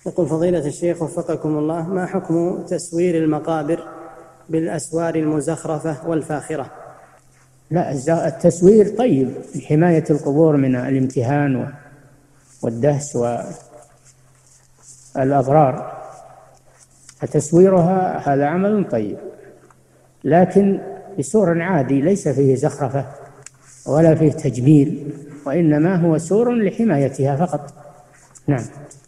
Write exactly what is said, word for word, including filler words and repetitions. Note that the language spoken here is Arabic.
يقول فضيلة الشيخ وفقكم الله: ما حكم تسوير المقابر بالأسوار المزخرفة والفاخرة؟ لا، التسوير طيب لحماية القبور من الامتهان والدهس والأضرار، فتسويرها هذا عمل طيب، لكن بسور عادي ليس فيه زخرفة ولا فيه تجميل، وإنما هو سور لحمايتها فقط. نعم.